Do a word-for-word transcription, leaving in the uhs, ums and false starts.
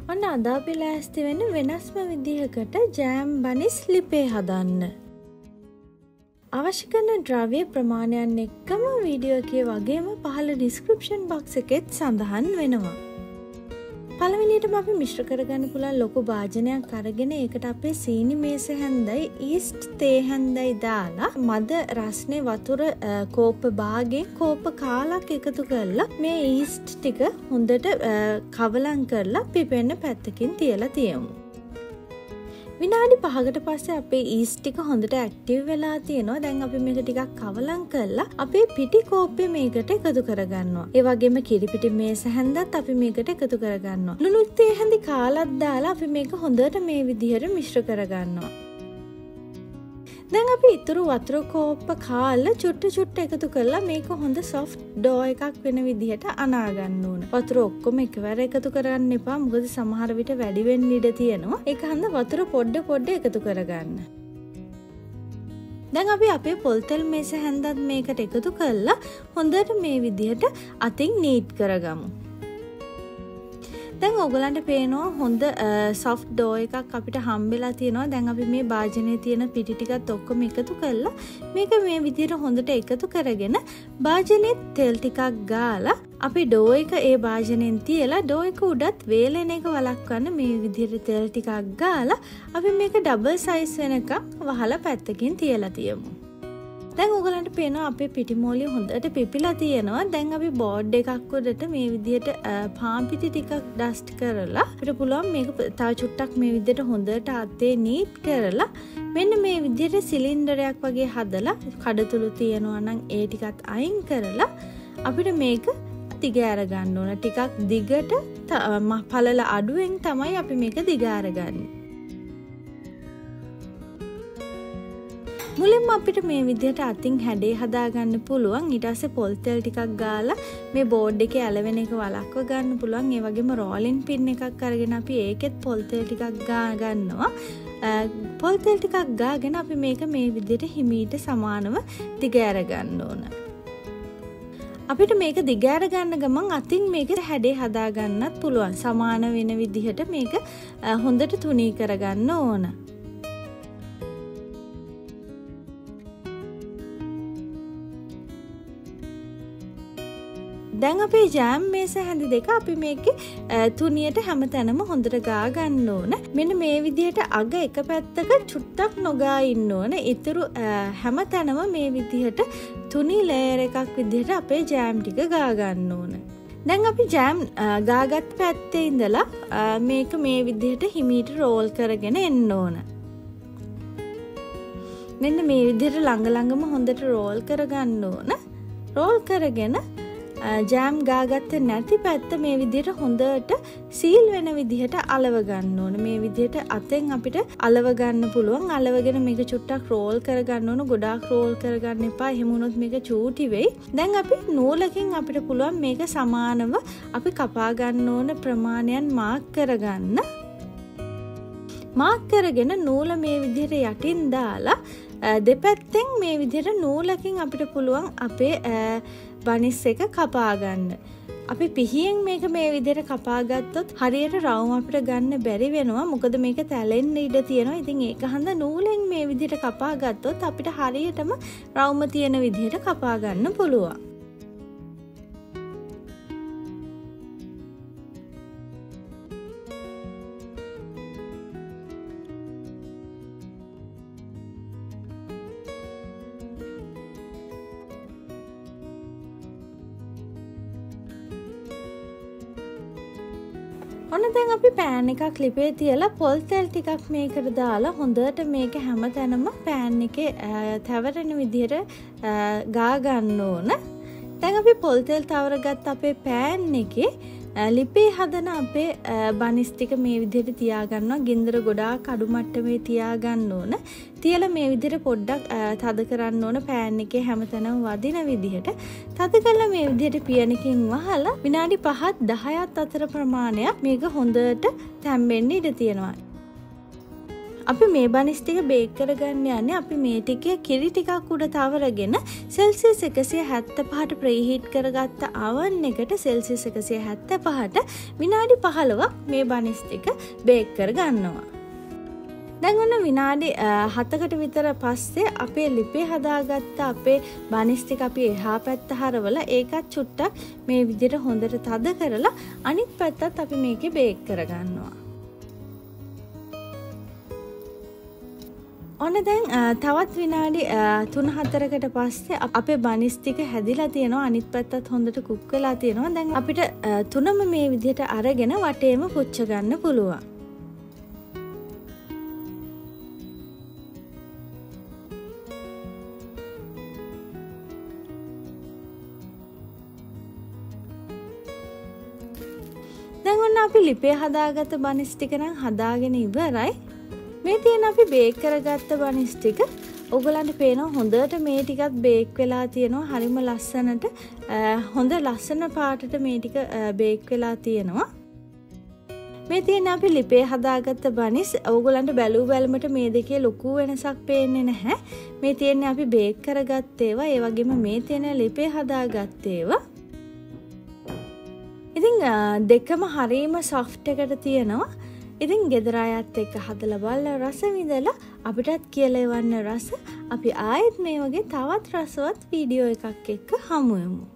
ඔන්න අද අපි ලෑස්ති වෙන වෙනස්ම විදිහකට ජෑම් බනිස් ලිපේ හදන්න. අවශ්‍ය කරන ද්‍රව්‍ය ප්‍රමාණයන් එක්කම වීඩියෝ එකේ වගේම පහළ ඩිස්ක්‍රිප්ෂන් බොක්ස් එකෙත් සඳහන් වෙනවා. පළවෙනියටම අපි මිශ්‍ර කරගන්න පුළුවන් ලොකු භාජනයක් අරගෙන ඒකට අපේ සීනි මේස හැන්දයි ඊස්ට් තේ හැන්දයි දාලා මද රස්නේ වතුර කෝප්ප භාගයෙන් කෝප්ප කාලක් එකතු කරලා මේ ඊස්ට් ටික හොඳට කවලම් කරලා පිපෙන්න පැත්තකින් තියලා තියමු. විනාඩි පහකට පස්සේ අපේ ඊස්ට් ටික හොඳට ඇක්ටිව් වෙලා තියෙනවා. දැන් අපි මේක ටිකක් කවලම් කරලා අපේ පිටි කෝප්පේ මේකට එකතු කරගන්නවා. ඒ වගේම කිරි පිටි මේස හැන්දත් අපි මේකට එකතු කරගන්නවා. ලුණු තේ හැඳි කාලක් දාලා අපි මේක හොඳට මේ විදිහට මිශ්‍ර කරගන්නවා. දැන් අපි ඉතුරු වතුර කෝප්ප කාලා චුට්ට චුට්ට එකතු කරලා මේක හොඳ සොෆ්ට් ඩෝ එකක් වෙන විදිහට අනා ගන්න ඕන. වතුර ඔක්කොම එකවර එකතු කරගන්න එපා. මොකද සමහර විට වැඩි වෙන්න ඉඩ තියෙනවා. ඒක හන්ද වතුර පොඩ පොඩ එකතු කරගන්න. දැන් අපි අපේ පොල් තෙල් මේස හැන්දත් මේකට එකතු කරලා හොඳට මේ විදිහට අතින් නීට් කරගමු. දැන් ඔයගලන්ට පේනවා හොඳ සොෆ්ට් ඩෝ එකක් අපිට හම්බෙලා තියෙනවා. දැන් අපි මේ භාජනයේ තියෙන පිටි ටිකත් ඔක්කොම එකතු කරලා මේක මේ විදිහට හොඳට එකතු කරගෙන භාජනයේ තෙල් ටිකක් ගාලා අපි ඩෝ එක ඒ භාජනයෙන් තියලා ඩෝ එක උඩත් වේලෙන එක වළක්වන්න මේ විදිහට තෙල් ටිකක් ගාලා අපි මේක ඩබල් සයිස් වෙනකම් වහලා පැත්තකින් තියලා තියමු. දැන් ඔයගලන්ට පේනවා අපේ පිටිමෝලිය හොඳට පිපිලා තියෙනවා. දැන් අපි බෝඩ් එකක් උඩට මේ විදිහට පාන් පිටි ටිකක් ඩස්ට් කරලා අපිට පුළුවන් මේක තව චුට්ටක් මේ විදිහට හොඳට අතේ නීට් කරලා මෙන්න මේ විදිහට සිලින්ඩරයක් වගේ හදලා කඩතුළු තියෙනවා නම් ඒ ටිකත් අයින් කරලා අපිට මේක දිග අර ගන්න ඕන. ටිකක් දිගට පළල අඩුවෙන් තමයි අපි මේක දිග අරගන්නේ. මුලින්ම අපිට මේ විදිහට අතින් හැඩේ හදාගන්න පුළුවන්. ඊට පස්සේ පොල් තෙල් ටිකක් ගාලා මේ බෝඩ් එකේ ඇලවෙන එක වළක්ව ගන්න පුළුවන්. ඒ වගේම රෝලින් පින් එකක් අරගෙන අපි ඒකෙත් පොල් තෙල් ටිකක් ගා ගන්නවා. පොල් තෙල් ටිකක් ගාගෙන අපි මේක මේ විදිහට හිමීට සමානව දිග අර ගන්න ඕන. අපිට මේක දිග අර ගන්න ගමන් අතින් මේක හැඩේ හදා ගන්නත් පුළුවන්. සමාන වෙන විදිහට මේක හොඳට තුනී කරගන්න ඕන. දැන් අපේ ජෑම් මේස හැඳි දෙක අපි මේකේ තුනියට හැමතැනම හොඳට ගා ගන්න ඕන. මෙන්න මේ විදිහට අග එක පැත්තක චුට්ටක් නොගා ඉන්න ඕන. ඊතුරු හැමතැනම මේ විදිහට තුනි ලේයර් එකක් විදිහට අපේ ජෑම් ටික ගා ගන්න ඕන. දැන් අපි ජෑම් ගාගත් පැත්තේ ඉඳලා මේක මේ විදිහට හිමීට රෝල් කරගෙන එන්න ඕන. මෙන්න මේ විදිහට ළඟ ළඟම හොඳට රෝල් කරගන්න ඕන. රෝල් කරගෙන ජෑම් ගාගත්තේ නැති පැත්ත මේ විදිහට හොඳට සීල් වෙන විදිහට අලව ගන්න ඕන. මේ විදිහට අතෙන් අපිට අලව ගන්න පුළුවන්. අලවගෙන මේක චුට්ටක් රෝල් කරගන්න ඕන. ගොඩාක් රෝල් කරගන්න එපා. එහෙම වුණොත් මේක චූටි වෙයි. දැන් අපි නූලකින් අපිට පුළුවන් මේක සමානව අපි කපා ගන්න ඕන ප්‍රමාණයන් මාක් කරගන්න. මාක් කරගෙන නූල මේ විදිහට යටින් දාලා දෙපැත්තෙන් මේ විදිහට නූලකින් අපිට පුළුවන් අපේ බනිස් එක කපා ගන්න. අපි පිහියෙන් මේක මේ විදිහට කපා ගත්තොත් හරියට රවුම අපිට ගන්න බැරි වෙනවා. මොකද මේක තැලෙන්න ඉඩ තියෙනවා. ඉතින් ඒක හන්ද නූලෙන් මේ විදිහට කපා ගත්තොත් අපිට හරියටම රවුම තියෙන විදිහට කපා ගන්න පුළුවන්. ඔන්න දැන් අපි පෑන් එකක් ලිපේ තියලා පොල් තෙල් ටිකක් මේකට දාලා හොඳට මේක හැමතැනම පෑන් එකේ තැවරෙන විදිහට ගා ගන්න ඕන. දැන් අපි පොල් තෙල් තවරගත් අපේ පෑන් එකේ ලිපේ හදන අපේ බනිස් ටික මේ විදිහට තියාගන්නවා. ගින්දර ගොඩාක් අඩු මට්ටමේ තියාගන්න ඕන. තියලා මේ විදිහට පොඩ්ඩක් තද කරන්න ඕන පෑන් එකේ හැමතැනම වදින විදිහට. තද කරලා මේ විදිහට පියනකින් වහලා විනාඩි පහත් දහයත් අතර ප්‍රමාණයක් මේක හොඳට තැම්බෙන්න ඉඩ තියෙනවා. අපි මේ බනිස් ටික බේක් කරගන්න යන්නේ අපි මේ ටිකේ කිරි ටිකක් උඩ තවරගෙන සෙල්සියස් එකසිය හැත්තෑ පහට ප්‍රීහීට් කරගත්ත oven එකට සෙල්සියස් එකසිය හැත්තෑ පහට විනාඩි පහළොවක් මේ බනිස් ටික බේක් කරගන්නවා. දැන් ඔන්න විනාඩි හතකට විතර පස්සේ අපේ ලිපේ හදාගත්ත අපේ බනිස් ටික අපි එහා පැත්ත හරවලා ඒකත් චුට්ටක් මේ විදිහට හොඳට තද කරලා අනිත් පැත්තත් අපි මේකේ බේක් කරගන්නවා. ඔන්න දැන් තවත් විනාඩි තුන හතරකට පස්සේ අපේ බනිස් ටික හැදිලා තියෙනවා අනිත් පැත්තත් හොඳට කුක් වෙලා තියෙනවා. දැන් අපිට තුනම මේ විදිහට අරගෙන වටේම පුච්ච ගන්න පුළුවන්. දැන් ඔන්න අපි ලිපේ හදාගත්ත බනිස් ටික නම් හදාගෙන ඉවරයි. මේ තියෙන අපි බේක් කරගත්ත බනිස් ටික ඔයගලන්ට පේනවා හොඳට මේ ටිකත් බේක් වෙලා තියෙනවා හරිම ලස්සනට හොඳ ලස්සන පාටට මේ ටික බේක් වෙලා තියෙනවා. මේ තියෙන අපි ලිපේ හදාගත්ත බනිස් ඔයගලන්ට බැලූ බැලමට මේ දෙකේ ලොකු වෙනසක් පේන්නේ නැහැ. මේ තියෙන්නේ අපි බේක් කරගත්ත ඒවා ඒ වගේම මේ තියෙන ලිපේ හදාගත්ත ඒවා. ඉතින් දෙකම හරීම සොෆ්ට් එකට තියෙනවා. ඉතින් ගෙදර අයත් එක්ක හදලා බලලා රස විඳලා අපිටත් කියලා එවන්න රස අපි ආයෙත් මේ වගේ තවත් රසවත් වීඩියෝ එකක් එක්ක හමු වෙමු.